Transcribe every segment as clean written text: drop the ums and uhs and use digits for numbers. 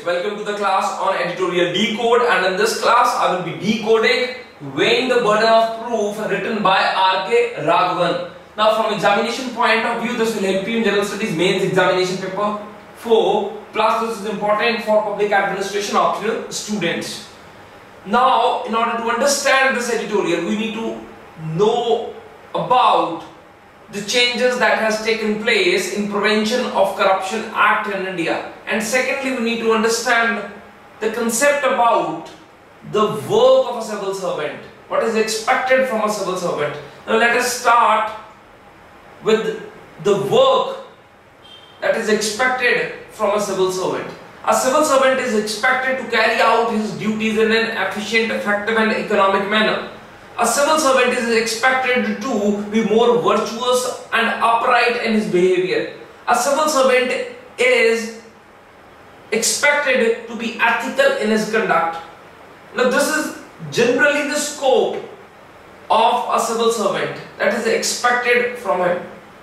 welcome to the class on Editorial Decode, and in this class I will be decoding Weighing the Burden of Proof written by R.K. Raghavan. Now from examination point of view, this will help you in General Studies Mains Examination Paper 4, plus this is important for Public Administration optional students. Now in order to understand this editorial, we need to know about the changes that has taken place in Prevention of Corruption Act in India, and secondly we need to understand the concept about the work of a civil servant, what is expected from a civil servant. Now let us start with the work that is expected from a civil servant. A civil servant is expected to carry out his duties in an efficient, effective and economic manner. A civil servant is expected to be more virtuous and upright in his behavior. A civil servant is expected to be ethical in his conduct. Now this is generally the scope of a civil servant that is expected from him.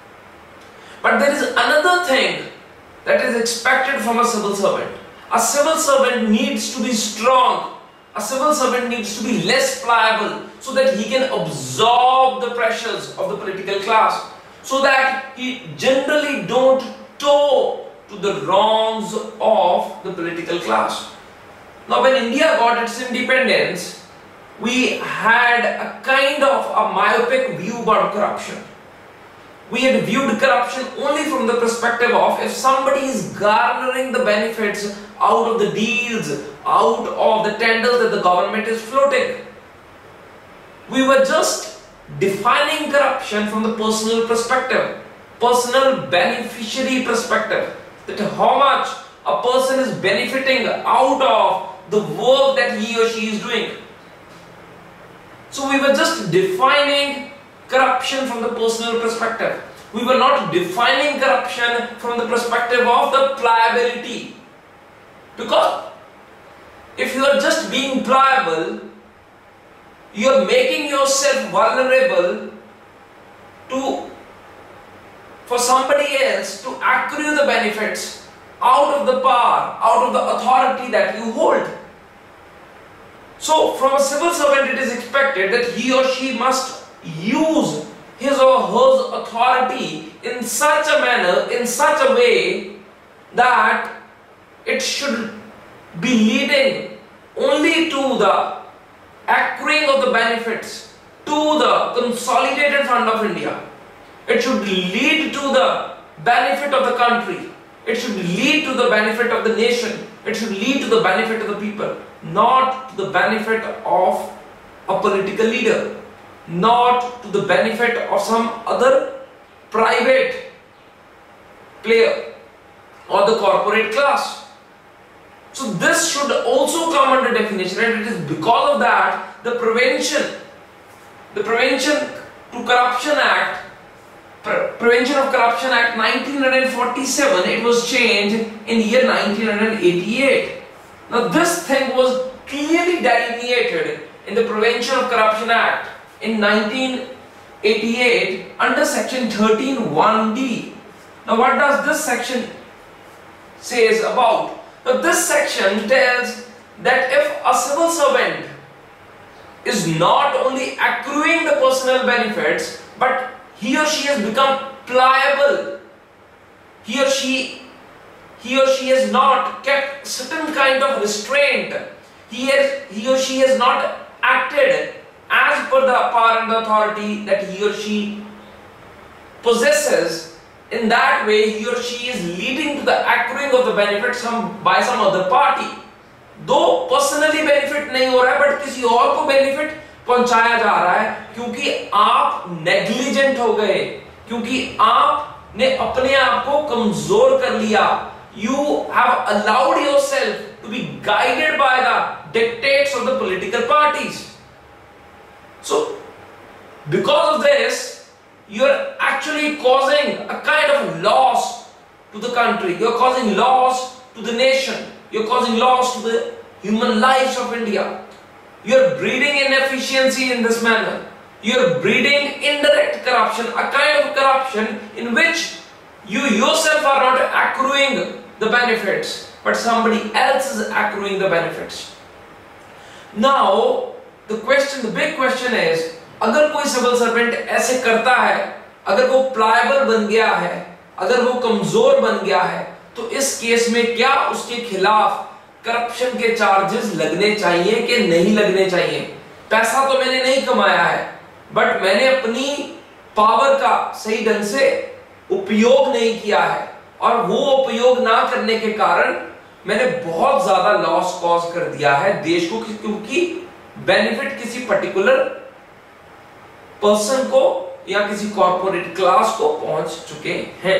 But there is another thing that is expected from a civil servant. A civil servant needs to be strong. A civil servant needs to be less pliable so that he can absorb the pressures of the political class, so that he generally don't toe to the wrongs of the political class. Now when India got its independence, we had a kind of a myopic view about corruption. We had viewed corruption only from the perspective of if somebody is garnering the benefits out of the deals, out of the tenders that the government is floating. We were just defining corruption from the personal perspective, personal beneficiary perspective, that how much a person is benefiting out of the work that he or she is doing. So we were just defining corruption from the personal perspective. We were not defining corruption from the perspective of the pliability. Because if you are just being pliable, you are making yourself vulnerable for somebody else to accrue the benefits out of the power, out of the authority that you hold. So from a civil servant it is expected that he or she must use his or her authority in such a manner, in such a way that it should be leading only to the accruing of the benefits to the consolidated fund of India. It should lead to the benefit of the country. It should lead to the benefit of the nation. It should lead to the benefit of the people, not to the benefit of a political leader, not to the benefit of some other private player or the corporate class. So this should also come under definition, and it is because of that the Prevention of Corruption Act 1947, it was changed in year 1988. Now this thing was clearly delineated in the Prevention of Corruption Act in 1988 under section 13(1)(d). Now what does this section says about? Now this section tells that if a civil servant is not only accruing the personal benefits, but he or she has become pliable, he or she has not kept certain kind of restraint, he or she has not acted as per the power and the authority that he or she possesses, in that way he or she is leading to the accruing of the benefits by some other party. Though personally benefit नहीं हो रहा है, but किसी और को benefit पहुंचाया जा रहा है, क्योंकि आप negligent हो गए, क्योंकि आपने अपने आप को कमजोर कर लिया. You have allowed yourself to be guided by the dictates of the political parties. So because of this, you are actually causing a kind of loss to the country. You are causing loss to the nation. You are causing loss to the human lives of India. You are breeding inefficiency in this manner. You are breeding indirect corruption, a kind of corruption in which you yourself are not accruing the benefits, but somebody else is accruing the benefits. Now, the big question is, अगर कोई civil servant ऐसे करता है, अगर वो pliable बन गया है, अगर वो कमजोर बन गया है, तो इस केस में क्या उसके खिलाफ करप्शन के चार्जेस लगने चाहिए कि नहीं लगने चाहिए? पैसा तो मैंने नहीं कमाया है, बट मैंने अपनी पावर का सही ढंग से उपयोग नहीं किया है, और वो उपयोग ना करने के कारण मैंने बहुत ज्यादा लॉस कॉज कर दिया है देश को, क्योंकि बेनिफिट किसी पर्टिकुलर पर्सन को या किसी कॉर्पोरेट क्लास को पहुंच चुके हैं.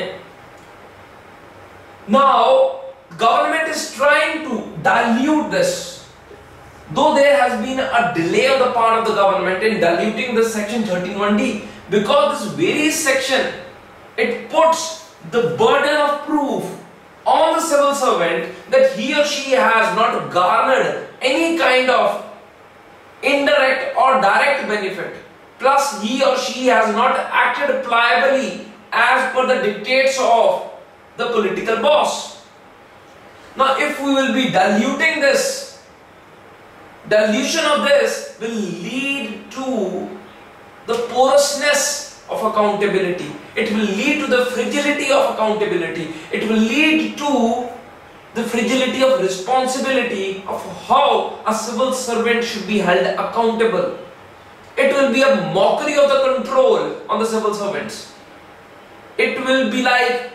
Now, government is trying to dilute this. Though there has been a delay on the part of the government in diluting this section 13(1)(d), because this very section, it puts the burden of proof on the civil servant that he or she has not garnered any kind of indirect or direct benefit, plus he or she has not acted pliably as per the dictates of the political boss. Now, if we will be diluting this, dilution of this will lead to the porousness of accountability. It will lead to the fragility of accountability. It will lead to the fragility of responsibility of how a civil servant should be held accountable. It will be a mockery of the control on the civil servants. It will be like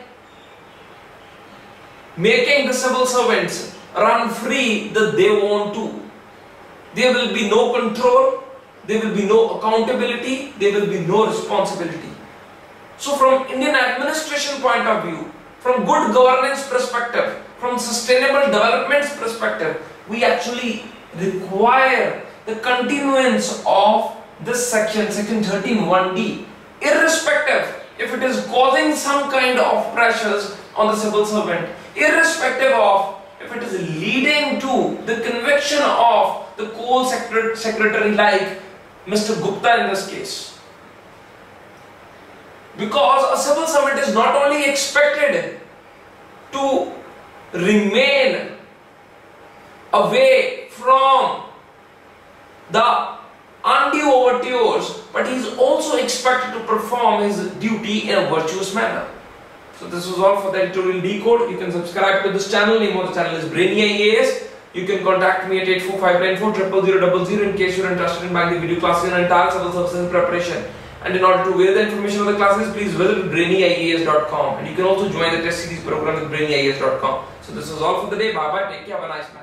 making the civil servants run free that they want to. There will be no control, there will be no accountability, there will be no responsibility. So from Indian administration point of view, from good governance perspective, from sustainable development perspective, we actually require the continuance of this section 13(1)(d), irrespective if it is causing some kind of pressures on the civil servant, irrespective of if it is leading to the conviction of the coal secretary like Mr. Gupta in this case. Because a civil servant is not only expected to remain away from the undue overtures, but he is also expected to perform his duty in a virtuous manner. So this was all for the Editorial Decode. You can subscribe to this channel. Name of the channel is Brainy IAS. You can contact me at 845940000 in case you are interested in buying the video classes in entire civil services preparation. And in order to view the information of the classes, please visit brainyias.com. And you can also join the test series program with brainyias.com. So this was all for the day. Bye bye. Take care. Have a nice night.